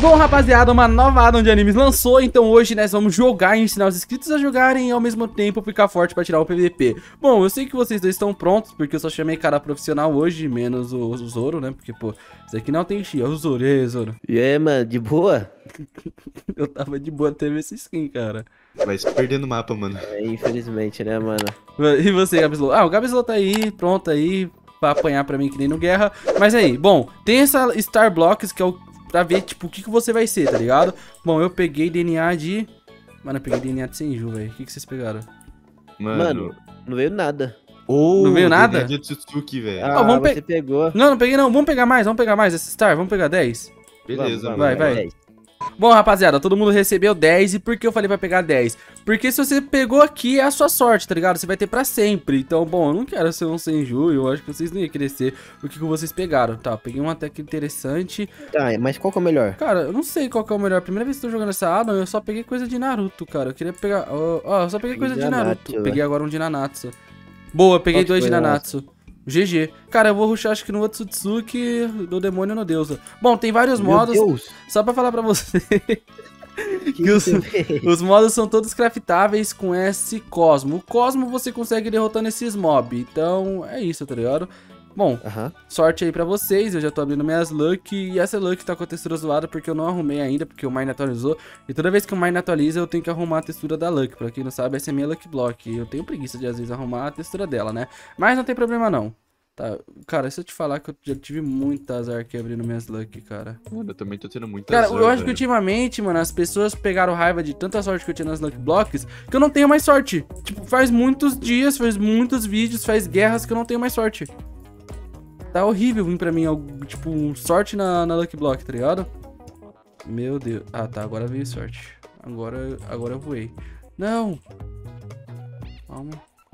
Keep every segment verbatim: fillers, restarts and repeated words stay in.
Bom, rapaziada, uma nova addon de animes lançou, então hoje nós vamos jogar e ensinar os inscritos a jogarem e ao mesmo tempo ficar forte pra tirar o P V P. Bom, eu sei que vocês dois estão prontos, porque eu só chamei cara profissional hoje, menos o, o Zoro, né? Porque, pô, isso aqui não tem chia, o Zoro, e aí, Zoro? E aí, mano, de boa? Eu tava de boa até ver essa skin, cara. Vai se perder no mapa, mano. É, infelizmente, né, mano? E você, Gabslow? Ah, o Gabslow tá aí, pronto aí, pra apanhar pra mim que nem no Guerra. Mas aí, bom, tem essa Star Blocks que é o... pra ver, tipo, o que, que você vai ser, tá ligado? Bom, eu peguei D N A de... Mano, eu peguei D N A de Senju, velho. O que, que vocês pegaram? Mano, Mano, não veio nada. oh, não veio nada? D N A de Tsutsuki, velho. Ah, vamos você pe- pegou. Não, não peguei não. Vamos pegar mais, vamos pegar mais essa Star. Vamos pegar dez. Beleza, Vamos, vai, mano. vai. Bom, rapaziada, todo mundo recebeu dez. E por que eu falei pra pegar dez? Porque se você pegou aqui, é a sua sorte, tá ligado? Você vai ter pra sempre. Então, bom, eu não quero ser um Senju. Eu acho que vocês não iam querer ser o que, que vocês pegaram. Tá, peguei uma até que interessante. Tá, mas qual que é o melhor? Cara, eu não sei qual que é o melhor. Primeira vez que eu tô jogando essa addon, eu só peguei coisa de Naruto, cara. Eu queria pegar... Ó, ó, eu só peguei coisa de Naruto. Nanatsu, Peguei agora um de Nanatsu. Boa, peguei Qual que dois de foi, Nanatsu. G G. Cara, eu vou rushar acho que no Otsutsuki, do demônio no deusa. Bom, tem vários Meu modos. Deus. Só pra falar pra você... Que que os, isso? os modos são todos craftáveis com esse Cosmo. O Cosmo você consegue derrotando esses mobs. Então, é isso, tá ligado? Bom, Aham. sorte aí pra vocês. Eu já tô abrindo minhas Luck. E essa Luck tá com a textura zoada porque eu não arrumei ainda, porque o Mine atualizou. E toda vez que o Mine atualiza, eu tenho que arrumar a textura da Luck. Pra quem não sabe, essa é a minha Luck Block. E eu tenho preguiça de, às vezes, arrumar a textura dela, né? Mas não tem problema, não. Tá, cara, se eu te falar que eu já tive muito azar aqui abrindo minhas Luck, cara. Mano, eu também tô tendo muita Cara, azar, eu acho que velho. ultimamente, mano, as pessoas pegaram raiva de tanta sorte que eu tinha nas Lucky Blocks que eu não tenho mais sorte. Tipo, faz muitos dias, faz muitos vídeos, faz guerras que eu não tenho mais sorte. Tá horrível vir pra mim, algo, tipo, um sorte na, na Lucky Block, tá ligado? Meu Deus. Ah, tá, agora veio sorte. Agora, agora eu voei. Não! Calma.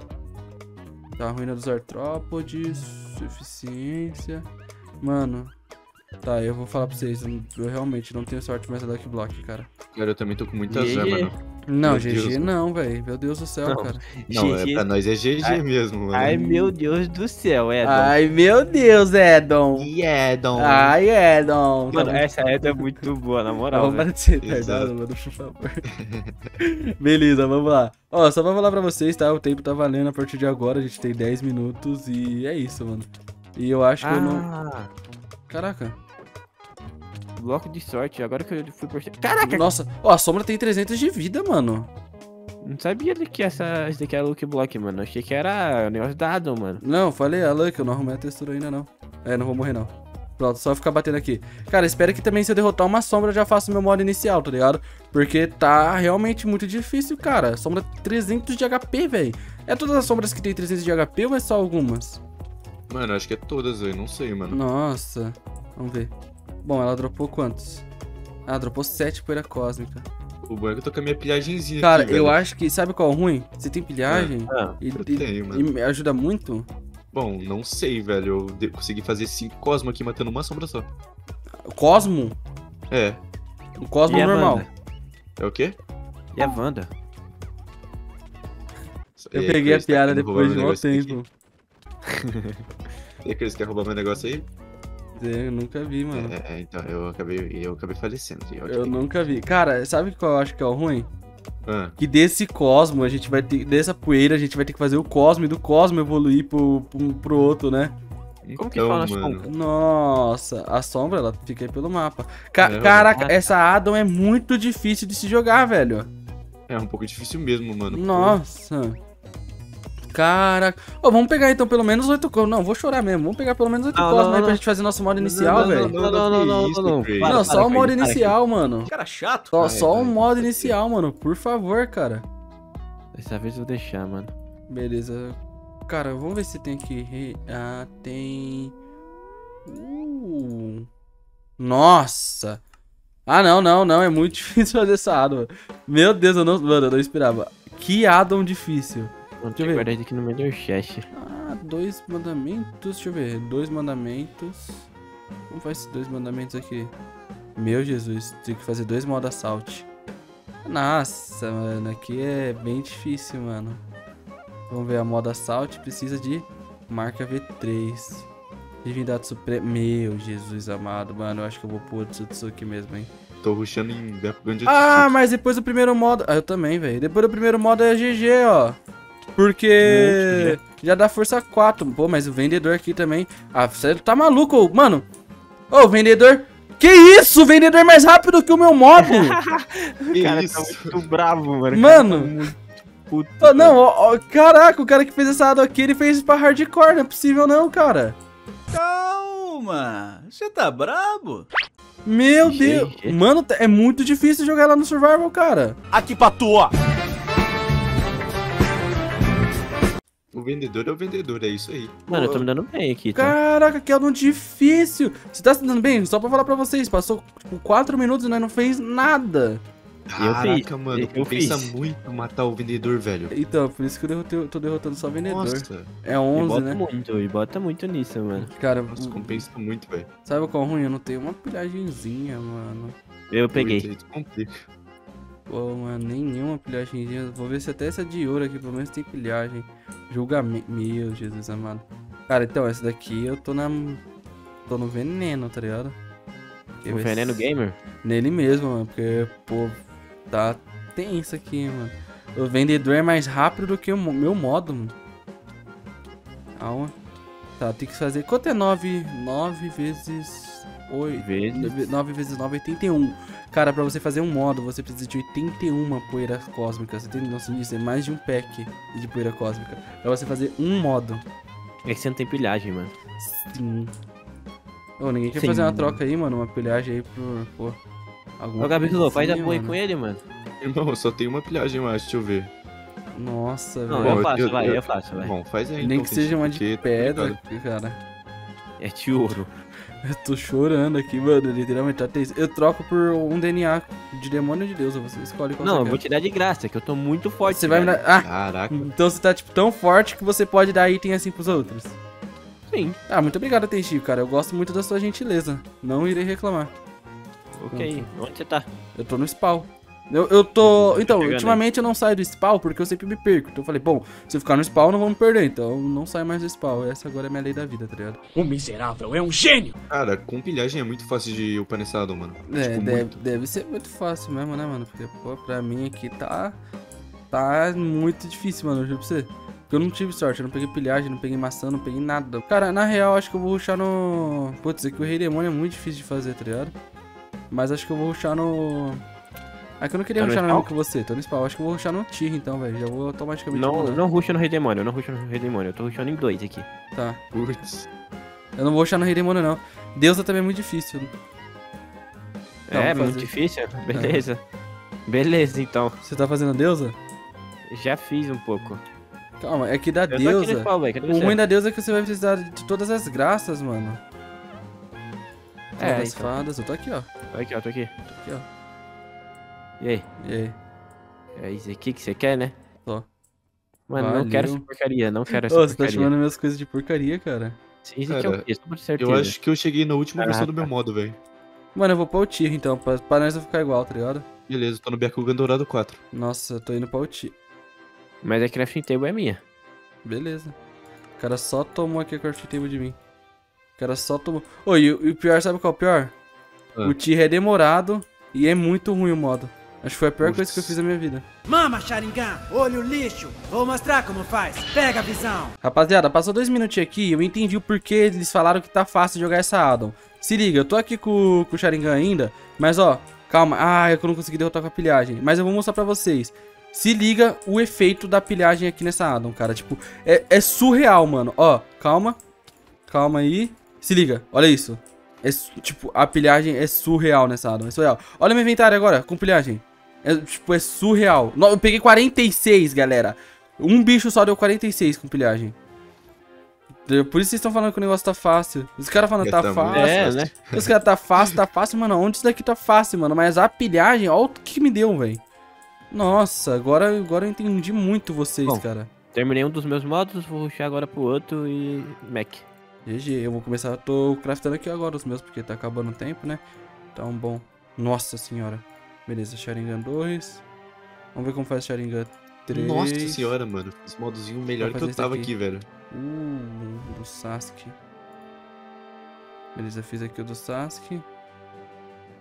Tá, a ruína dos artrópodes, suficiência. Mano, tá, eu vou falar pra vocês, eu, eu realmente não tenho sorte mais na Lucky Block, cara. Cara, eu também tô com muita G G. azar, mano. Não, Meu G G Deus, não, velho. Meu Deus do céu, Não. cara. Não, G G. é, pra nós é G G Ai, mesmo, mano. Ai, meu Deus do céu, Edon. Ai, meu Deus, Edon. Yeah, Dom. Ai, Edon. Mano, Tá bom. essa Edon é muito boa, na moral, Vamos velho. parar de ser Exato. retardado, mano, por favor. Beleza, vamos lá. Ó, só pra falar pra vocês, tá? O tempo tá valendo a partir de agora. A gente tem dez minutos e é isso, mano. E eu acho que eu não... Ah, Caraca. bloco de sorte, agora que eu fui perceber. Caraca, Nossa. Ó, a sombra tem trezentos de vida, mano. não sabia de que essa, esse daqui era Lucky Block, mano. Achei que era o negócio da Addon, mano. Não, falei a Luck, eu não arrumei a textura ainda, não. É, não vou morrer, não. Pronto, só ficar batendo aqui. Cara, espero que também se eu derrotar uma sombra eu já faça o meu modo inicial, tá ligado? Porque tá realmente muito difícil, cara. Sombra trezentos de H P, velho. É todas as sombras que tem trezentos de H P ou é só algumas? Mano, acho que é todas, velho. Não sei, mano. Nossa. Vamos ver. Bom, ela dropou quantos? Ah, dropou sete poeira cósmica. O bom é que eu tô com a minha pilhagemzinha Cara, aqui, eu velho. acho que... Sabe qual é o ruim? Você tem pilhagem Ah, e, eu e- tenho, mano. e me ajuda muito. Bom, não sei, velho. Eu de- consegui fazer cinco Cosmo aqui matando uma sombra só. Cosmo? É. O Cosmo E a normal. Wanda? É o quê? E a Wanda? Eu E aí, peguei a Chris, tá piada querendo roubar depois de meu um negócio aqui? tempo. E aí, Chris, quer roubar meu negócio aí? É, eu nunca vi, mano. É, é, então, eu acabei, eu acabei falecendo. Eu, Eu nunca vi. Cara, sabe qual eu acho que é o ruim? Ah, Que desse Cosmo, a gente vai ter. Dessa poeira, a gente vai ter que fazer o Cosmo e do Cosmo evoluir pro, pro, pro outro, né? Como que então, fala nas mano. sombras? Nossa, a sombra, ela fica aí pelo mapa. Ca É, caraca, mano. essa addon é muito difícil de se jogar, velho. É um pouco difícil mesmo, mano. Nossa. Caraca. Ô, vamos pegar então pelo menos oito Cosmos. Não, vou chorar mesmo. Vamos pegar pelo menos oito Não, Cosmos não, aí não. pra gente fazer nosso modo inicial, não, não, velho. não, não, não, não, isso, não. Chris. Para, Não, para, só o para, modo para, para. inicial, mano. Cara chato. Só, Vai, só o vai, modo vai. inicial, mano. Por favor, cara. Dessa vez eu vou deixar, mano. Beleza. Cara, vamos ver se tem aqui. Re- Ah, tem. Uh. Nossa. Ah, não, não, não. É muito difícil fazer essa addon. Meu Deus, eu não, mano, eu não esperava. Que addon difícil. Vou eu ter ver. que guardar isso aqui no melhor chat. Ah, dois mandamentos. Deixa eu ver. Dois mandamentos. Como faz esses dois mandamentos aqui? Meu Jesus, tem que fazer dois modos assault. Nossa, mano, aqui é bem difícil, mano. Vamos ver a moda assault, precisa de marca V três. Divindade Suprema. Meu Jesus amado, mano, eu acho que eu vou pôr o Tsutsuki mesmo, hein. tô rushando em Background. Ah, mas depois do primeiro modo... Ah, eu também, velho. Depois do primeiro modo é G G, ó. Porque já dá força quatro. Pô, mas o vendedor aqui também... Ah, você tá maluco, ô. Mano. Ô, o vendedor... Que isso? O vendedor é mais rápido que o meu modo. Que O cara isso? tá muito bravo, mano. O cara Mano. tá muito puto, Ô, não, ó, ó, caraca, o cara que fez essa ado aqui, ele fez pra hardcore. Não é possível não, cara. Calma, você tá brabo? Meu G Deus. G. Mano, é muito difícil jogar lá no Survival, cara. Aqui pra tua! O vendedor é o vendedor, é isso aí. Mano, eu tô me dando bem aqui, tá? Caraca, que é um difícil. Você tá se dando bem? Só pra falar pra vocês, passou tipo quatro minutos e nós não fez nada. Eu fiz, Caraca, mano, eu compensa fiz. muito matar o vendedor, velho. Então, por isso que eu derrotei, eu tô derrotando só o vendedor. Nossa, É E onze, bota né? muito, e bota muito nisso, mano. Cara, nossa, o- compensa muito, velho. sabe qual é ruim? Eu não tenho uma pilhagemzinha, mano. Eu peguei. Muito, complica. Pô, mano, nenhuma pilhagemzinha. Vou ver se até essa de ouro aqui, pelo menos tem pilhagem. Julgamento. Meu Jesus amado. Cara, então, essa daqui eu tô na. Tô no veneno, tá ligado? Porque O vai Veneno ser- Gamer? Nele mesmo, mano. Porque, pô, tá tenso aqui, mano. O vendedor é mais rápido do que o mo- meu modo, mano. Calma. Tá, tem que fazer. Quanto é nove? nove vezes. oito. Vezes. nove vezes nove, oitenta e um. Cara, pra você fazer um modo, você precisa de oitenta e uma poeiras cósmicas. Você tem noção disso? É mais de um pack de poeira cósmica. Pra você fazer um modo. É que você não tem pilhagem, mano. Sim. Ô, ninguém quer Sim. fazer uma troca aí, mano? Uma pilhagem aí por. Pô. Ô, Gabriel, faz a coisinha, boa aí mano. com ele, mano. Irmão, eu só tenho uma pilhagem, eu acho, deixa eu ver. Nossa, Não, velho. eu Bom, faço, eu- vai, eu- eu faço, vai. Bom, faz aí Nem então, que seja uma de porque tá pedra, complicado. cara. É de ouro. Eu tô chorando aqui, mano. Literalmente tá tenso. Eu troco por um D N A de demônio de Deus. Você escolhe qual Não, eu você vou quer. te dar de graça, que eu tô muito forte. Você vai me velho. dar. Ah! Caraca. Então você tá, tipo, tão forte que você pode dar item assim pros outros. Sim, Ah, muito obrigado, Tenchi, cara. Eu gosto muito da sua gentileza. Não irei reclamar. ok. Onde você tá? Eu tô no spawn. Eu, eu tô. Tô Então, chegando ultimamente eu não saio do spawn porque eu sempre me perco. Então eu falei, bom, se eu ficar no spawn, não vou me perder. Então eu não saio mais do spawn. Essa agora é a minha lei da vida, tá ligado? O miserável é um gênio! Cara, com pilhagem é muito fácil de upar nesse addon, mano. É, Tipo, deve, muito. deve ser muito fácil mesmo, né, mano? Porque, pô, pra mim aqui tá. Tá muito difícil, mano. Eu juro pra você. Porque eu não tive sorte. Eu não peguei pilhagem, não peguei maçã, não peguei nada. Cara, na real, acho que eu vou rushar no. Putz, aqui o Rei Demônio é muito difícil de fazer, tá ligado? Mas acho que eu vou rushar no. Ah, que eu não queria Tá no rushar no spawn? mesmo que você. Tô no spawn. Acho que eu vou rushar no Tyr, então, velho. Já vou automaticamente. Não, mudar. não rusha no Rei Demônio, eu não rusha no Rei Demônio. Eu tô rushando em dois aqui. Tá. Putz. Eu não vou rushar no Rei Demônio, não. Deusa também é muito difícil. Tá, é, vou muito fazer. difícil? Beleza. Beleza, então. Você tá fazendo a deusa? Já fiz um pouco. Calma, é que da Eu tô aqui deusa. no spawn, velho. Cadê O você? ruim da deusa é que você vai precisar de todas as graças, mano. É, Todas as então. fadas. Eu tô aqui, ó. Tô aqui, ó, tô aqui. Tô aqui, ó. E aí? E aí? É isso aqui que você quer, né? Tô. Mano, não Valeu. quero essa porcaria, não quero essa Ô, você tá porcaria. chamando minhas coisas de porcaria, cara. Sim, isso aqui é o Cara, quê? Só por certeza. Eu acho que eu cheguei na última versão do Caraca. meu modo, velho. Mano, eu vou pra o Tyr, então. Pra, pra nós não ficar igual, tá ligado? Beleza, tô no Byakugan Dourado quatro. Nossa, eu tô indo pra o Tyr. Mas a crafting table é minha. Beleza. O cara só tomou aqui a crafting table de mim. O cara só tomou... Ô, e, o- e o pior, sabe qual é o pior? Ah. O Tyr é demorado e é muito ruim o modo. Acho que foi a pior Putz. coisa que eu fiz na minha vida. Mama, Sharingan, olho lixo. Vou mostrar como faz. Pega a visão. Rapaziada, passou dois minutinhos aqui e eu entendi o porquê eles falaram que tá fácil jogar essa addon. Se liga, eu tô aqui com, com o Sharingan ainda, mas ó, calma. Ah, é que eu não consegui derrotar com a pilhagem. Mas eu vou mostrar pra vocês. Se liga o efeito da pilhagem aqui nessa addon, cara. Tipo, é, é surreal, mano. Ó, calma. Calma aí. Se liga, olha isso. É, su- tipo, a pilhagem é surreal nessa addon, é surreal. Olha meu inventário agora, com pilhagem. É, tipo, é surreal. No- Eu peguei quarenta e seis, galera. Um bicho só deu quarenta e seis com pilhagem. Por isso vocês estão falando que o negócio tá fácil. Os caras falando É, tá tá muito fácil. É, fácil. né? Os caras tá fácil, tá fácil, mano. Onde isso daqui tá fácil, mano? Mas a pilhagem, ó o que me deu, velho. Nossa, agora, agora eu entendi muito vocês, Bom. cara. Terminei um dos meus modos, vou rushar agora pro outro e... Mac. G G, eu vou começar, eu tô craftando aqui agora os meus, porque tá acabando o tempo, né? Então, bom. Nossa senhora. Beleza, Sharingan dois. Vamos ver como faz Sharingan três. Nossa senhora, mano. Esse modozinho melhor Vou que eu fazer tava esse aqui. aqui, velho. Uh, do Sasuke. Beleza, fiz aqui o do Sasuke.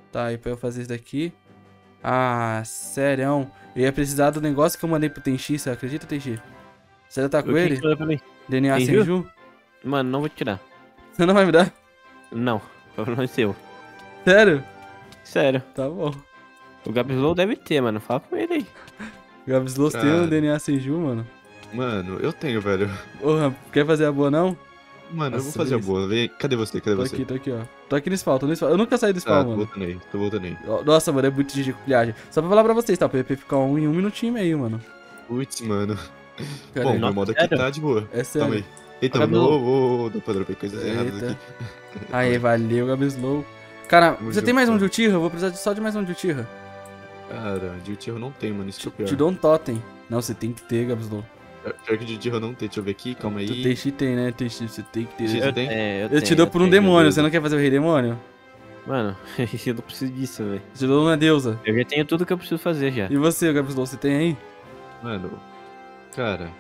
Tá, e pra eu fazer isso daqui... Ah, sério. Eu ia precisar do negócio que eu mandei pro Tenchi, você acredita, Tenchi? Você já tá com O que ele? que você pra mim? D N A Tem Senju? Mano, não vou tirar. Você não vai me dar? Não, problema é seu. Sério? Sério. Tá bom. O Gabslow deve ter, mano. Fala com ele aí. Gabslos tem Cara. um D N A Senju, mano. Mano, eu tenho, velho. Porra, quer fazer a boa não? Mano, eu vou Nossa, fazer a Luiz. boa. Vem. Cadê você? Cadê Tô você? aqui, tô aqui, ó. Tô aqui no spawn, tô no spawn. Eu nunca saí do Tá, spawn, tô mano. voltando aí, tô voltando aí. Ó, nossa, mano, é muito de gigolhagem. Só pra falar pra vocês, tá? O P V P ficar um em um minutinho e meio, mano. Putz, mano. Pera Bom, aí. meu modo aqui sério? tá de boa. É sério. Calma aí. Eita, Olha, mano, meu- ô, ô, ô, deu pra dropei coisas erradas Eita. aqui. Aí, valeu, Gabslow. Cara, Tamo você tem junto, mais um cara. de Uchiha? Eu vou precisar de- só de mais um de Uchiha. Cara, de Uchiha eu não tenho, mano, isso que é o pior. Te dou um totem. Não, você tem que ter, Gabslow. Pior que de Uchiha eu não tenho, deixa eu ver aqui, calma Tu aí. Tenchi tem, né? Tenchi, você tem que ter. Você Eu, tem? É, eu te tenho, dou por um tenho. demônio, você não quer fazer o rei demônio? Mano, eu não preciso disso, velho. Eu te dou uma deusa. Eu já tenho tudo que eu preciso fazer já. E você, Gabslow, você tem aí? Mano, cara...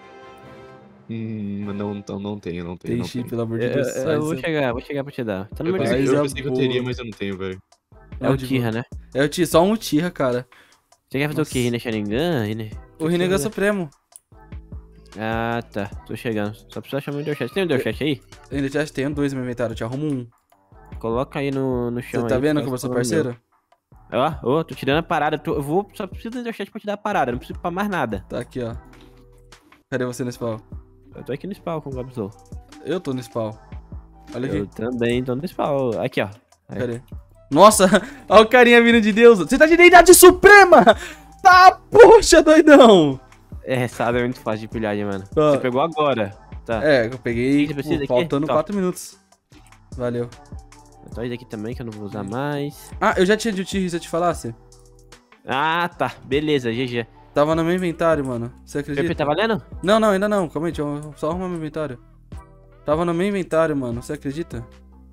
Hum, não, não, não tenho, não tenho, não Tenchi, tenho. pelo amor de Eu, Deus. eu- faz eu vou a- chegar, vou chegar pra te dar. Tá no Eu meu Faz pensei, livro. eu a pensei que eu boa. teria, mas eu não tenho, velho. É Não, o de Tira, né? É o Uchiha, só um Uchiha, cara. Você quer fazer Nossa. o que? Rine Sharingan? Rine... O Rinnegan Supremo. Ah, tá. Tô chegando. Só precisa chamar o Enderchat. Tem um Enderchat aí? Ainda já tenho dois no meu inventário, eu te arrumo um. Coloca aí no, no chão Você tá aí, vendo faz como eu sou o parceiro? meu. Ó, ó, tô te dando a parada. tô- eu vou, só preciso do Enderchat pra te dar a parada. Não preciso pra mais nada. Tá aqui, ó. Cadê você no spawn? Eu tô aqui no spawn com o Gabslow. Eu tô no spawn. Olha Eu aqui. também tô no spawn. Aqui, ó. Aí. Cadê? Nossa, olha o carinha vindo de Deus. Você tá de deidade suprema! Tá, poxa, doidão! É, sabe, é muito fácil de pilhagem, mano. Ó. Você pegou agora. Tá. É, eu peguei, Você precisa pô, aqui? faltando Tá. quatro minutos. Valeu. Então esse aqui também que eu não vou usar mais. Ah, eu já tinha de Uchiha, se eu te falasse. Ah, tá. Beleza, G G. Tava no meu inventário, mano. Você Pepe, acredita? tá valendo? Não, não, ainda não. Calma aí, deixa eu só arrumar meu inventário. Tava no meu inventário, mano. Você acredita?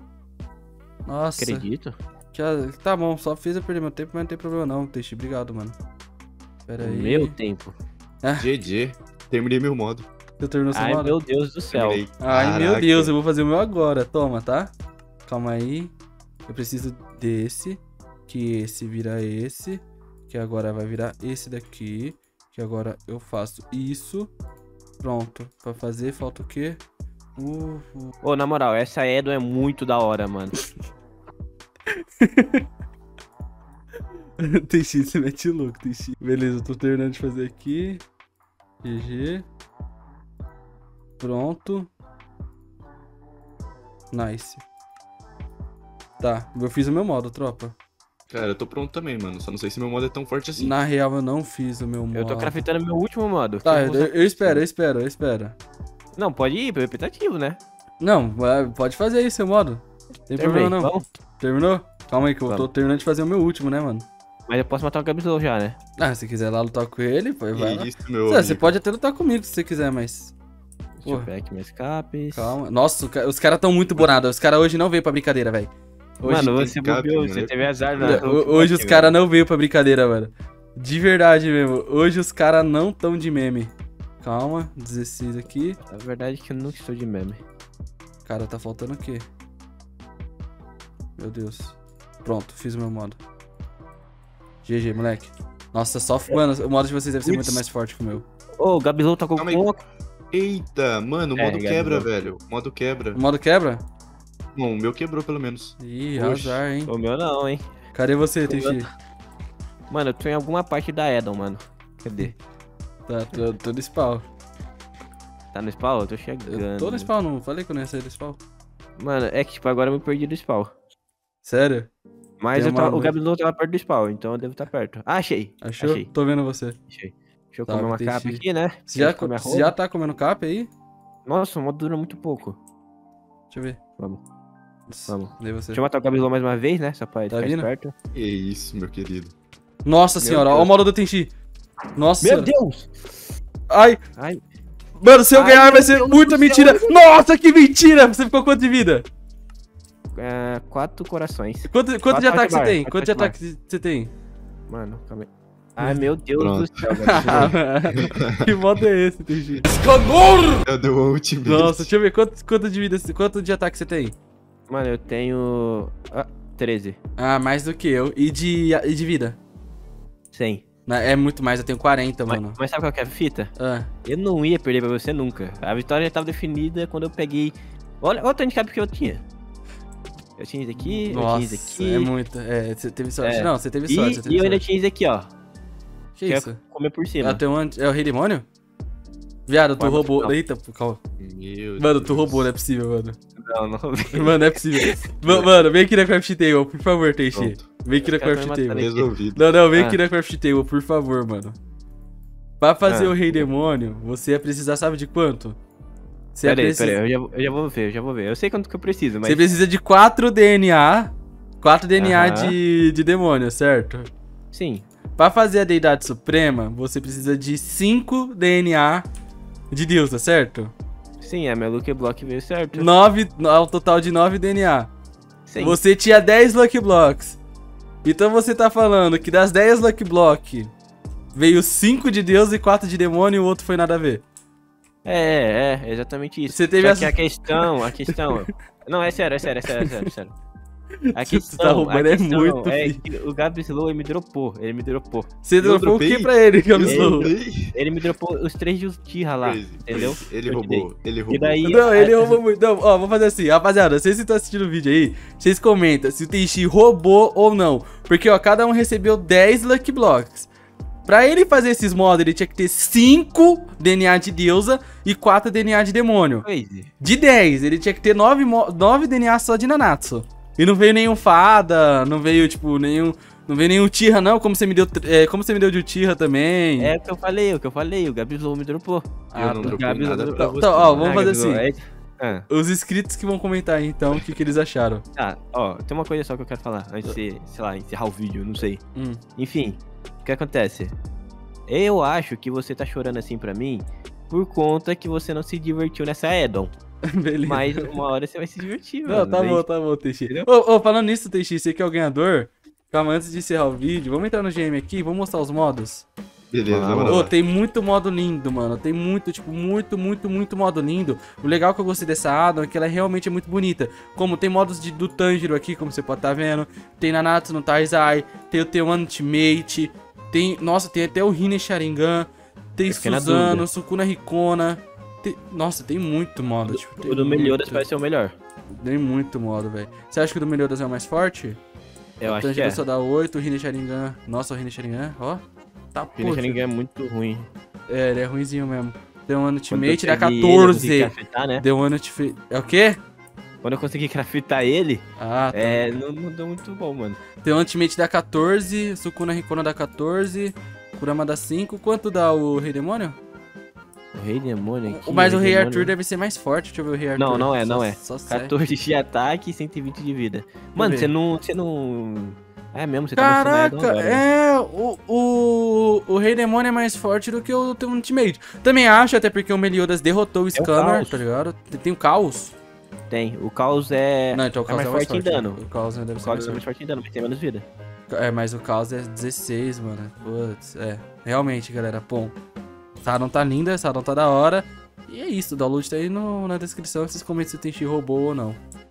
Nossa. Acredito. Já... Tá bom, só fiz eu perder meu tempo, mas não tem problema não, Teixe. Obrigado, mano. Pera aí. Meu tempo. G G, terminei meu modo. Você terminou seu Ai, modo? meu Deus do céu. Terminei. Ai, meu Caraca. Deus, eu vou fazer o meu agora. Toma, tá? Calma aí. Eu preciso desse. Que esse vira esse. Que agora vai virar esse daqui. Que agora eu faço isso. Pronto. Pra fazer, falta o quê? Uh, uh. Ô, na moral, essa Edo é muito da hora, mano. Teixi, você mete louco, Teixi. Beleza, eu tô terminando de fazer aqui. G G. Pronto. Nice. Tá, eu fiz o meu modo, tropa. Cara, eu tô pronto também, mano. Só não sei se meu modo é tão forte assim. Na real, eu não fiz o meu modo. Eu tô craftando meu último modo. Tá, que eu, eu vou usar- eu espero, eu espero, eu espero. Não, pode ir, P V P tá ativo, né? Não, vai- pode fazer aí seu modo. Tem Terminei, problema não. vamos? Terminou? Calma aí que eu tô Vamos. terminando de fazer o meu último, né, mano? Mas eu posso matar o Gabslow já, né? Ah, se quiser lá lutar com ele, pô, vai lá. Isso, meu Zé, você amigo. pode até lutar comigo se você quiser, mas... Deixa eu Pô. pegar aqui meus capes. Calma. Nossa, o ca- os caras tão muito bonados. Os caras hoje não veio pra brincadeira, velho. Hoje, Mano, tem você cap, bobeou, mano. você teve azar na... Ho- hoje os caras não veio pra brincadeira, mano. De verdade mesmo. Hoje os caras não tão de meme. Calma, dezesseis aqui. Na verdade é que eu nunca estou de meme. Cara, tá faltando o quê? Meu Deus. Pronto, fiz o meu modo. G G, moleque. Nossa, só... Mano, o modo de vocês deve ser Putz. muito mais forte que o meu. Ô, o Gabslow tá com... Calma aí. Eita, mano, o É, modo ligado, quebra, ligado. velho. O modo quebra. O modo quebra? Bom, o meu quebrou pelo menos. Ih, Oxe. azar, hein? O meu não, hein? Cadê você, Teixi? Mano, eu tô em alguma parte da Edon, mano. Cadê? Tá, tô, tô no spawn. Tá no spawn? Eu tô chegando. Eu tô no spawn, não falei que eu não ia sair do spawn. Mano, é que tipo, agora eu me perdi do spawn. Sério? Mas Tem eu tava- uma- o Gabslow tava perto do spawn, então eu devo estar perto. Ah, achei. Achou? Achei. Tô vendo você. Achei. Deixa eu Tá, comer uma Teixi. capa aqui, né? Você já, Deixa eu comer a você roupa. já tá comendo cap aí? Nossa, o modo dura muito pouco. Deixa eu ver. Vamos. Nossa, Vamos. Dei você. Deixa eu matar o Gabslow mais uma vez, né? Só pra ele Tá ficar vindo? esperto. Que isso, meu querido. Nossa Meu senhora, Deus. olha o modo do Tenchi. Nossa Meu senhora. Deus! Ai, Ai, mano, se eu Ai, ganhar meu vai ser Deus muita do mentira. Nossa, que mentira! Você ficou quanto de vida? é, quatro corações. Quanto, quanto Quatro de ataque você bar, tem? quatro Quanto de bar. ataque você tem? Mano, calma aí. Ai, meu Deus Pronto. do céu, Gabslow. Que modo é esse, Tenchi? Eu dei um ultimate. Nossa, deixa eu ver quanto, quanto de vida, você- quanto de ataque você tem? Mano, eu tenho... Ah, treze. Ah, mais do que eu. E de, e de vida? cem. Na- É muito mais, eu tenho quarenta, Mas, mano. mas sabe qual que é a fita? Ah, Eu não ia perder pra você nunca. A vitória já tava definida quando eu peguei... Olha, olha o handicap que eu tinha. Eu tinha isso aqui, eu tinha isso nossa, aqui. é muito. É, você teve sorte. É. Não, você teve E, sorte. Você teve e eu ainda sorte. tinha isso aqui, ó. Que Que é isso? comer por É cima. o, teu anti... é o rei demônio? Viado, tu Vai, roubou. não. Eita, pô, calma. Meu Mano, tu Deus. roubou, não é possível, mano. Não, não. Mano, não é possível. Ma- Mano, vem aqui na Craft Table, por favor, Teixe. Pronto. Vem aqui na Os caras Craft vão me matar Table. aqui. Resolvido. Não, não, vem Ah. aqui na Craft Table, por favor, mano. Pra fazer Ah. o Rei Demônio, você ia precisar, sabe de quanto? Você ia Peraí, precisar... peraí, eu já, vou- eu já vou ver, eu já vou ver. Eu sei quanto que eu preciso, mas... Você precisa de quatro D N A. quatro D N A Aham. de, de demônio, certo? Sim. Pra fazer a Deidade Suprema, você precisa de cinco D N A de deusa, certo? Sim, a minha Lucky Block veio certo. nove, ao total de nove D N A. Sim. Você tinha dez Lucky Blocks. Então você tá falando que das dez Lucky Block veio cinco de Deus e quatro de demônio e o outro foi nada a ver. É, é, exatamente isso. Você teve Só essa- que a questão, a questão... Não, é sério, é sério, é sério, é sério, é sério. A Você questão, tá roubando, a é questão muito, é filho. que o Gabi Slow, ele me dropou, ele me dropou. Você Eu dropou o que dropei? pra ele, Gabi Ele- Slow? Ele me dropou os três de Uchiha lá, Crazy, entendeu? crazy. Ele Eu te dei. roubou, ele roubou. E daí... Não, ele a- roubou muito. Não, ó, vamos fazer assim, rapaziada. Vocês que estão assistindo o vídeo aí, vocês comentam se o Teishi roubou ou não. Porque, ó, cada um recebeu dez Lucky Blocks. Pra ele fazer esses modos, ele tinha que ter cinco D N A de deusa e quatro D N A de demônio. Crazy. De dez, ele tinha que ter nove, mo- nove D N A só de Nanatsu. E não veio nenhum Fada, não veio, tipo, nenhum... Não veio nenhum Uchiha, não, como você me deu, tr- é, como você me deu de Uchiha também. É o que eu falei, o que eu falei, o Gabi Slow me dropou. Eu não tá. dropei Gabi nada Slow- pra Então, você. então, ó, vamos Ah, fazer Gabi Slow, assim. é- Ah, Os inscritos que vão comentar aí, então, o que, que eles acharam. tá, ó, tem uma coisa só que eu quero falar, antes de, sei lá, encerrar o vídeo, não sei. Hum. Enfim, o que acontece? Eu acho que você tá chorando assim pra mim por conta que você não se divertiu nessa addon. Beleza. Mas uma hora você vai se divertir, Não, mano. tá Daí- bom, tá bom, Teixi. Entendeu? Ô, ô, falando nisso, Teixi, você que é o ganhador, calma, antes de encerrar o vídeo, vamos entrar no G M aqui, vamos mostrar os modos. Beleza, Vamos vamos Ô, lá. tem muito modo lindo, mano, tem muito, tipo, muito, muito, muito modo lindo. O legal que eu gostei dessa addon é que ela realmente é muito bonita. Como tem modos de, do Tanjiro aqui, como você pode estar vendo, tem Nanatsu no Taizai, tem o teu Ultimate, tem, nossa, tem até o Hine Sharingan, tem Eu fiquei na Suzano, dúvida. Sukuna Rikona. Tem- nossa, tem muito modo, tipo, tem O do Meliodas muito. parece ser o melhor. Tem muito modo, velho. Você acha que o do Meliodas é o mais forte? Eu o acho que Tanjiro é. só dá oito, o Hine Sharingan. Nossa, o Hine Sharingan, ó. Tá O Finish poxa. ninguém é muito ruim. É, ele é ruimzinho mesmo. Deu um Quando eu Ultimate, dá peguei ele, eu consegui catorze. craftar, né? Deu um Ultimate. É o quê? Quando eu consegui craftar ele, Ah, tá. é, não, não deu muito bom, mano. Tem um Ultimate dá catorze, Sukuna Rikona dá catorze, Kurama dá cinco. Quanto dá o Rei Demônio? O Rei Demônio aqui... Mas o Rei Demônio- Arthur deve ser mais forte. Deixa eu ver o Rei Arthur. Não, não é, não Só- é. Só sete. catorze de ataque e cento e vinte de vida. Mano, ver. você não... Você não... É mesmo, você tá mostrando a addon Caraca, agora, né? é. O, o, o Rei Demônio é mais forte do que o teu Ultimate. Também acho, até porque o Meliodas derrotou o Tem o Scanner, Caos. tá ligado? Tem, tem o Caos. Tem. O Caos é... Não, então o é Caos mais é mais forte em forte. dano. O Caos deve O ser Caos mais é mais forte. forte em dano, mas tem menos vida. É, mas o Caos é dezesseis, mano. Putz, é. Realmente, galera, bom. Essa não tá linda, essa não tá da hora. E é isso, o download tá aí no, na descrição. Vocês comentem se o Tenchi roubou ou não.